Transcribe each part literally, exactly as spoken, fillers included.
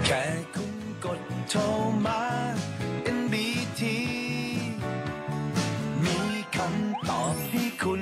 แค่คุณกดโทรมา เอ็น บี ที มีคำตอบให้คุณ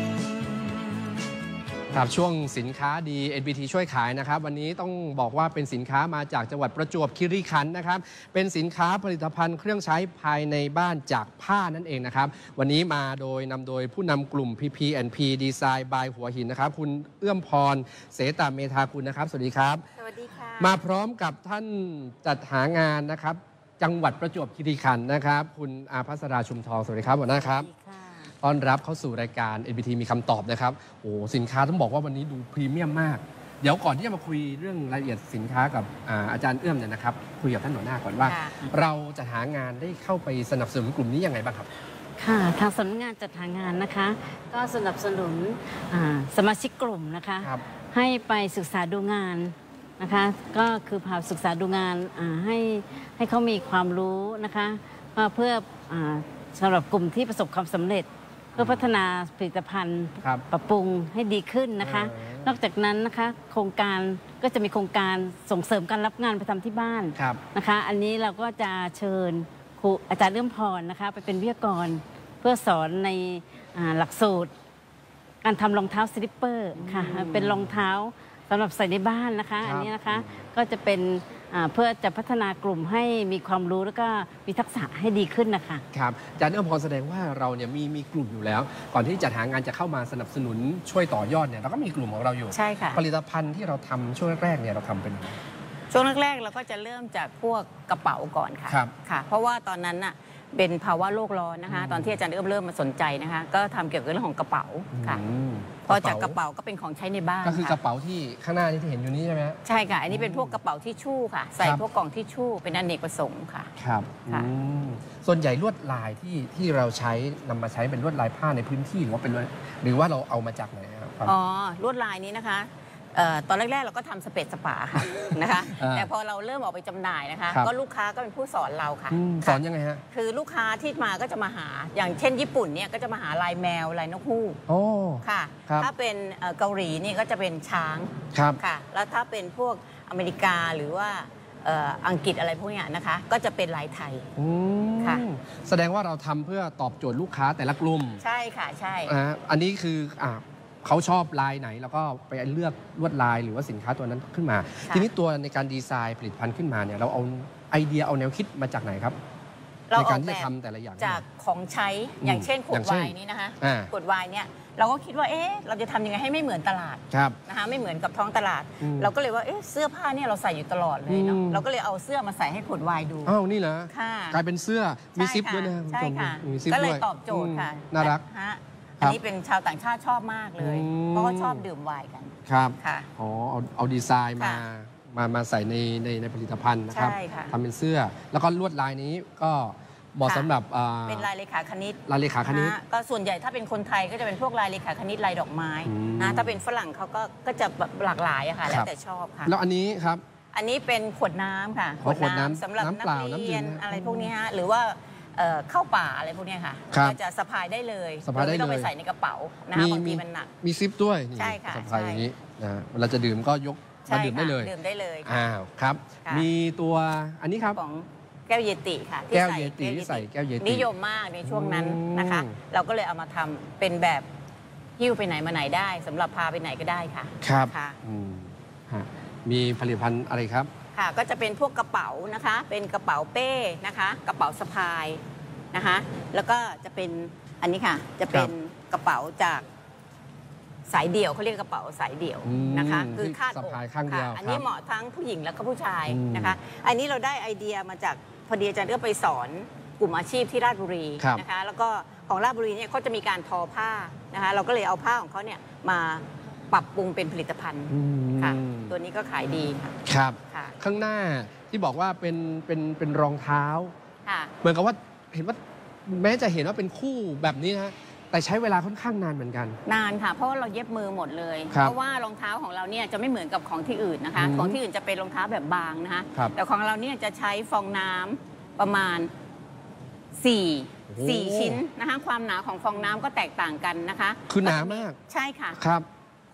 ครับช่วงสินค้าดี เอ็น บี ที ช่วยขายนะครับวันนี้ต้องบอกว่าเป็นสินค้ามาจากจังหวัดประจวบคีรีขันธ์นะครับเป็นสินค้าผลิตภัณฑ์เครื่องใช้ภายในบ้านจากผ้านั่นเองนะครับวันนี้มาโดยนำโดยผู้นำกลุ่ม พี พี แอนด์ พี Design by หัวหินนะครับคุณเอื้อมพรเสตเมธากุลนะครับสวัสดีครับสวัสดีค่ะมาพร้อมกับท่านจัดหางานนะครับจังหวัดประจวบคีรีขันธ์นะครับคุณอาภัสราชุมทองสวัสดีครับหัวหน้าครับต้อนรับเข้าสู่รายการ เอ็น บี ที มีคำตอบนะครับโอ้สินค้าต้องบอกว่าวันนี้ดูพรีเมียมมากเดี๋ยวก่อนที่จะมาคุยเรื่องรายละเอียดสินค้ากับ อา, อาจารย์เอื้อมเนี่ยนะครับคุยกับท่านหัวหน้าก่อนว่าเราจะหางานได้เข้าไปสนับสนุนกลุ่มนี้ยังไงบ้างครับค่ะทางสำนักงานจัดหางานนะคะก็สนับสนุนสมาชิกกลุ่มนะคะให้ไปศึกษาดูงานนะคะก็คือพาศึกษาดูงานให้ให้เขามีความรู้นะคะเพื่อสำหรับกลุ่มที่ประสบความสำเร็จเพื่อพัฒนาผลิตภัณฑ์ปรับปรุงให้ดีขึ้นนะคะนอกจากนั้นนะคะโครงการก็จะมีโครงการส่งเสริมการรับงานไปทำที่บ้านนะคะอันนี้เราก็จะเชิญครูอาจารย์เลื่อมพรนะคะไปเป็นวิทยากรเพื่อสอนในหลักสูตรการทำรองเท้าสลิปเปอร์ค่ะเป็นรองเท้าสำหรับใส่ในบ้านนะคะอันนี้นะคะก็จะเป็นเพื่อจะพัฒนากลุ่มให้มีความรู้แล้วก็มีทักษะให้ดีขึ้นนะคะครับอาจารย์เอื้อมพรแสดงว่าเราเนี่ยมีมีกลุ่มอยู่แล้วก่อนที่จัดหางานจะเข้ามาสนับสนุนช่วยต่อยอดเนี่ยเราก็มีกลุ่มของเราอยู่ใช่ค่ะผลิตภัณฑ์ที่เราทำช่วงแรกๆเนี่ยเราทำเป็นช่วงแรกๆเราก็จะเริ่มจากพวกกระเป๋าก่อนค่ะค่ะเพราะว่าตอนนั้นน่ะเป็นภาวะโลกร้อนนะคะตอนที่อาจารย์เอื้อมเริ่มมาสนใจนะคะก็ทำเกี่ยวกับเรื่องของกระเป๋าค่ะพอจากกระเป๋าก็เป็นของใช้ในบ้านก็คือกระเป๋าที่ข้างหน้านี่ที่เห็นอยู่นี้ใช่ไหมใช่ค่ะอันนี้เป็นพวกกระเป๋าทิชชู่ค่ะใส่พวกกล่องทิชชู่เป็นอเนกประสงค์ค่ะครับส่วนใหญ่ลวดลายที่ที่เราใช้นำมาใช้เป็นลวดลายผ้าในพื้นที่หรือว่าเป็นหรือว่าเราเอามาจากไหนครับอ๋อลวดลายนี้นะคะตอนแรกๆเราก็ทำสเปซสปาค่ะนะคะแต่พอเราเริ่มออกไปจำหน่ายนะคะก็ลูกค้าก็เป็นผู้สอนเราค่ะสอนยังไงฮะคือลูกค้าที่มาก็จะมาหาอย่างเช่นญี่ปุ่นเนี่ยก็จะมาหาลายแมวลายนกฮูกโอ้ค่ะถ้าเป็นเกาหลีนี่ก็จะเป็นช้างค่ะแล้วถ้าเป็นพวกอเมริกาหรือว่าอังกฤษอะไรพวกนี้นะคะก็จะเป็นลายไทยค่ะแสดงว่าเราทำเพื่อตอบโจทย์ลูกค้าแต่ละกลุ่มใช่ค่ะใช่อันนี้คืออ่าเขาชอบลายไหนแล้วก็ไปเลือกลวดลายหรือว่าสินค้าตัวนั้นขึ้นมาทีนี้ตัวในการดีไซน์ผลิตภัณฑ์ขึ้นมาเนี่ยเราเอาไอเดียเอาแนวคิดมาจากไหนครับในการที่จะทำแต่ละอย่างจากของใช้อย่างเช่นขวดไวน์นี่นะคะขวดไวน์เนี่ยเราก็คิดว่าเอ๊ะเราจะทำยังไงให้ไม่เหมือนตลาดนะคะไม่เหมือนกับท้องตลาดเราก็เลยว่าเอ๊ะเสื้อผ้าเนี่ยเราใส่อยู่ตลอดเลยเนาะเราก็เลยเอาเสื้อมาใส่ให้ขวดไวน์ดูอ้าวนี่เหรอค่ะกลายเป็นเสื้อมีซิปด้วยนะใช่ค่ะก็เลยตอบโจทย์ค่ะน่ารักอันนี้เป็นชาวต่างชาติชอบมากเลยเพราะเขาชอบดื่มไวน์กันครับค่ะอ๋อเอาเอาดีไซน์มามามาใส่ในในในผลิตภัณฑ์นะครับทำเป็นเสื้อแล้วก็ลวดลายนี้ก็เหมาะสำหรับเป็นลายเลขาคณิตลายเลขาคณิตก็ส่วนใหญ่ถ้าเป็นคนไทยก็จะเป็นพวกลายเลขาคณิตลายดอกไม้นะถ้าเป็นฝรั่งเขาก็ก็จะหลากหลายอะค่ะแล้วแต่ชอบค่ะแล้วอันนี้ครับอันนี้เป็นขวดน้ำค่ะขวดน้ำสำหรับนักเรียนอะไรพวกนี้ฮะหรือว่าเข้าป่าอะไรพวกนี้ค่ะก็จะสะพายได้เลยไม่ต้องไปใส่ในกระเป๋านะคะบางทีมันหนักมีซิปด้วยใช่ค่ะสะพายอย่างนี้นะเวลาจะดื่มก็ยกมาดื่มได้เลยดื่มได้เลยอ้าวครับมีตัวอันนี้ครับของแก้วเยติค่ะแก้วเยติที่ใส่แก้วเยตินิยมมากในช่วงนั้นนะคะเราก็เลยเอามาทำเป็นแบบหิ้วไปไหนมาไหนได้สำหรับพาไปไหนก็ได้ค่ะครับมีผลิตภัณฑ์อะไรครับค่ะก็จะเป็นพวกกระเป๋านะคะเป็นกระเป๋าเป้นะคะกระเป๋าสะพายนะคะแล้วก็จะเป็นอันนี้ค่ะจะเป็นกระเป๋าจากสายเดี่ยวเขาเรียกกระเป๋าสายเดี่ยวนะคะคือคาดอกค่ะอันนี้เหมาะทั้งผู้หญิงและก็ผู้ชายนะคะอันนี้เราได้ไอเดียมาจากพอดีอาจารย์ก็ไปสอนกลุ่มอาชีพที่ราชบุรีนะคะแล้วก็ของราชบุรีเนี่ยเขาจะมีการทอผ้านะคะเราก็เลยเอาผ้าของเขาเนี่ยมาปรับปรุงเป็นผลิตภัณฑ์ค่ะตัวนี้ก็ขายดีค่ะครับข้างหน้าที่บอกว่าเป็นเป็นเป็นรองเท้าเหมือนกับว่าเห็นว่าแม้จะเห็นว่าเป็นคู่แบบนี้นะแต่ใช้เวลาค่อนข้างนานเหมือนกันนานค่ะเพราะว่าเราเย็บมือหมดเลยเพราะว่ารองเท้าของเราเนี่ยจะไม่เหมือนกับของที่อื่นนะคะของที่อื่นจะเป็นรองเท้าแบบบางนะคะแต่ของเราเนี่ยจะใช้ฟองน้ำประมาณสี่สี่ชิ้นนะคะความหนาของฟองน้ำก็แตกต่างกันนะคะคือหนามากใช่ค่ะครับ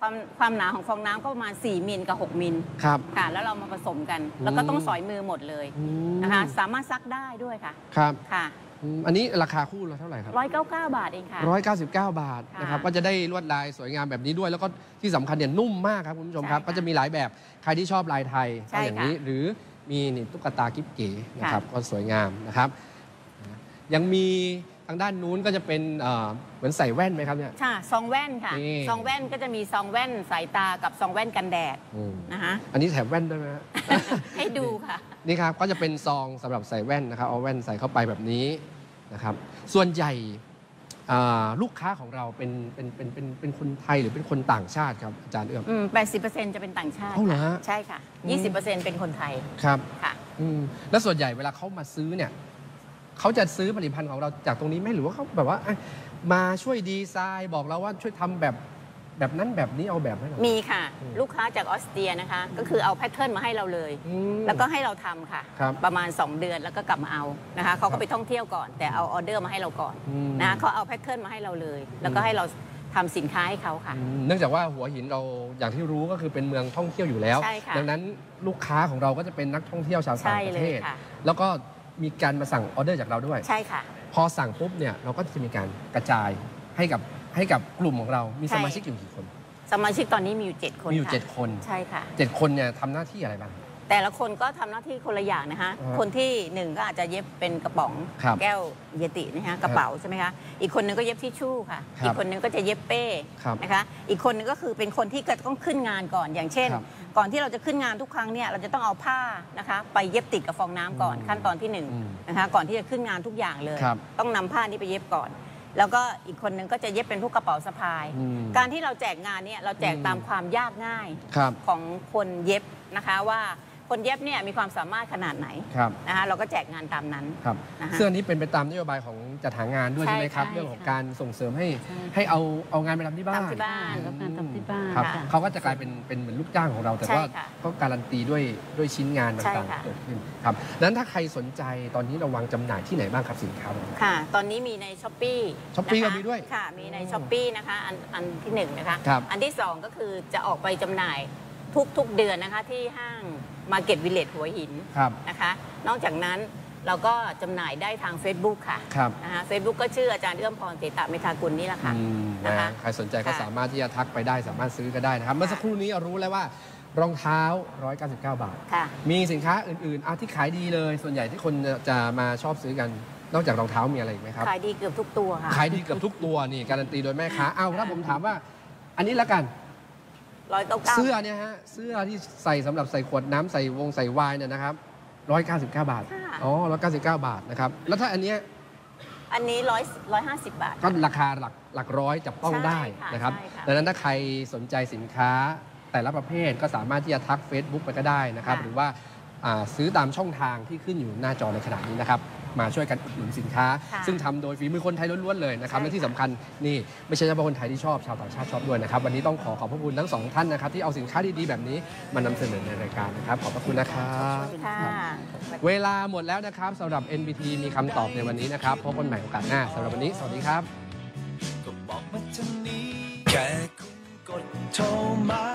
ความความหนาของฟองน้ำก็ประมาณสี่มิลกับหกมิลครับค่ะแล้วเรามาผสมกัน แล้วก็ต้องสอยมือหมดเลยอืมนะคะสามารถซักได้ด้วยค่ะครับค่ะอืมอันนี้ราคาคู่ละเท่าไหร่ครับร้อยเก้าเก้าบาทเองค่ะร้อยเก้าสิบเก้าบาทค่ะนะครับก็จะได้ลวดลายสวยงามแบบนี้ด้วย แล้วก็ที่สำคัญเนี่ยนุ่มมากครับคุณผู้ชมครับใช่ค่ะก็จะมีหลายแบบใครที่ชอบลายไทยใช่ก็อย่างนี้ค่ะหรือมีนี่ตุ๊กตากิ๊บเก๋นะครับค่ะก็สวยงามนะครับยังมีทางด้านนู้นก็จะเป็นเอ่อเหมือนใส่แว่นไหมครับเนี่ยค่ะซองแว่นค่ะนี่ซองแว่นก็จะมีซองแว่นสายตากับซองแว่นกันแดดอืมนะคะอันนี้แถมแว่นด้วยไหมฮะให้ดูค่ะนี่ครับก็จะเป็นซองสำหรับใส่แว่นนะครับเอาแว่นใส่เข้าไปแบบนี้นะครับส่วนใหญ่อ่าลูกค้าของเราเป็นเป็นเป็นเป็นเป็นคนไทยหรือเป็นคนต่างชาติครับอาจารย์เอื้อมอืมแปดสิบเปอร์เซ็นต์จะเป็นต่างชาติเอาเหรอฮะใช่ค่ะยี่สิบเปอร์เซ็นต์เป็นคนไทยครับค่ะอืมแล้วส่วนใหญ่เวลาเขามาซื้อเนี่ยเขาจะซื้อผลิตภัณฑ์ของเราจากตรงนี้ไหมหรือว่าเขาแบบว่าอ่ะมาช่วยดีไซน์บอกเราว่าช่วยทำแบบแบบนั้นแบบนี้เอาแบบให้เรามีค่ะอืมลูกค้าจากออสเตรียนะคะ ก็คือเอาแพทเทิร์นมาให้เราเลยอืมแล้วก็ให้เราทำค่ะครับประมาณ สอง เดือนแล้วก็กลับมาเอานะคะเขาครัก็บไปท่องเที่ยวก่อน แต่เอาออเดอร์มาให้เราก่อนอืมนะคะเขาเอาแพทเทิร์นมาให้เราเลย แล้วก็ให้เราทำสินค้าให้เขาค่ะอืมเนื่องจากว่าหัวหินเราอย่างที่รู้ก็คือเป็นเมืองท่องเที่ยวอยู่แล้วใช่ค่ะดังนั้นลูกค้าของเราก็จะเป็นนักท่องเที่ยวชาวต่างใช่ประเลเทยศค่ะแล้วก็มีการมาสั่งออเดอร์จากเราด้วยใช่ค่ะพอสั่งปุ๊บเนี่ยเราก็จะมีการกระจายให้กับให้กับกลุ่มของเรา มีใช่สมาชิกอยู่กี่คนสมาชิกตอนนี้มีอยู่ เจ็ด คนมีอยู่ค่ะเจ็ดคนใช่ค่ะเจ็ดคนเนี่ยทำหน้าที่อะไรบ้างแต่ละคนก็ทำหน้าที่คนละอย่างนะคะอ่าฮะคนที่หนึ่งก็อาจจะเย็บเป็นกระป๋องครับแก้วเยตินะคะกระเป๋าใช่ไหมคะ อีกคนนึงก็เย็บทิชชู่ค่ะครับอีกคนนึงก็จะเย็บเป้ครับนะคะ อีกคนนึงก็คือเป็นคนที่ต้องขึ้นงานก่อน อย่างเช่นครับก่อนที่เราจะขึ้นงานทุกครั้งเนี่ยเราจะต้องเอาผ้านะคะไปเย็บติดกับฟองน้ำก่อนอืมขั้นตอนที่หนึ่งอืมนะคะก่อนที่จะขึ้นงานทุกอย่างเลยครับต้องนำผ้านี้ไปเย็บก่อน แล้วก็อีกคนนึงก็จะเย็บเป็นพวกกระเป๋าสะพายอืมการที่เราแจกงานเนี่ยเราแจกอืมตามความยากง่ายครับของคนเย็บนะคะว่าคนเย็บเนี่ยมีความสามารถขนาดไหนครับนะคะเราก็แจกงานตามนั้นครับนะคะเสื้อนี้เป็นไปตามนโยบายของจัดหางานด้วยใช่ใช่ไหมครับใช่เรื่องของค่ะการส่งเสริมให้ใช่ให้เอาเอางานไปทำที่บ้านทำที่บ้านรับงานทำที่บ้านครับค่ะเขาก็จะกลายเป็นเป็นเหมือนลูกจ้างของเรา แต่ใช่ว่าค่ะก็การันตีด้วยด้วยชิ้นงานใช่ต่างค่ะๆเกิดขึ้นครับดังนั้นถ้าใครสนใจตอนนี้เราวางจำหน่ายที่ไหนบ้างครับสินค้าของเราค่ะ ตอนนี้มีในช้อปปี้ Shopee ก็มีด้วยค่ะ มีในอ๋อช้อปปี้นะคะอันอันที่หนึ่งนะคะครับอันที่สองก็คือจะออกไปจำหน่ายทุกๆเดือนนะคะที่ห้าง Market Village หัวหินครับนะคะ นอกจากนั้นเราก็จำหน่ายได้ทาง Facebook ค่ะครับนะคะเฟซบุ๊กก็ชื่ออาจารย์เอื้อมพรเตตะเมธากุลนี่แหละค่ะอืมนะคะนะใครสนใจก็ค่ะสามารถที่จะทักไปได้สามารถซื้อก็ได้นะครับ เมื่อสักครู่นี้รู้แล้วว่ารองเท้า หนึ่งร้อยเก้าสิบเก้า บาทค่ะมีสินค้าอื่นๆอาที่ขายดีเลย ส่วนใหญ่ที่คนจะมาชอบซื้อกัน นอกจากรองเท้ามีอะไรอีกไหมครับขายดีเกือบทุกตัวค่ะขายดีเกือบทุกตัวนี่การันตีโดยแม่ค้าอ้าวถ้าผมถามว่า อันนี้ละกันร้อยเก้าเก้าเสื้อเนี่ยฮะเสื้อที่ใส่สำหรับใส่ขวดน้ำใส่วงใส่ไวน์เนี่ยนะครับร้อยเก้าสิบเก้าบาทค่ะอ๋อร้อยเก้าสิบเก้าบาทนะครับแล้วถ้าอันเนี้ยอันนี้ร้อยร้อยห้าสิบบาทก็ราคาหลักหลักร้อยจับต้องได้ใช่ค่ะนะครับใช่ค่ะดังนั้นถ้าใครสนใจสินค้าแต่ละประเภทก็สามารถที่จะทัก Facebook ไปก็ได้นะครับค่ะหรือว่าอ่าซื้อตามช่องทางที่ขึ้นอยู่หน้าจอในขณะนี้นะครับมาช่วยกันอุดหนุนสินค้าค่ะซึ่งทำโดยฝีมือคนไทยล้วนๆเลยนะครับใช่และที่สำคัญนี่ไม่ใช่เฉพาะคนไทยที่ชอบชาวต่างชาติชอบด้วยนะครับวันนี้ต้องขอขอบพระคุณทั้งสองท่านนะครับที่เอาสินค้าดีๆแบบนี้มานำเสนอในรายการนะครับขอบพระคุณนะครับค่ะเวลาหมดแล้วนะครับสำหรับ เอ็น บี ที มีคำตอบในวันนี้นะครับพบกันใหม่โอกาสหน้าสำหรับวันนี้สวัสดีครับก็บอกมาทางนี้ แค่คุณกดโทรมา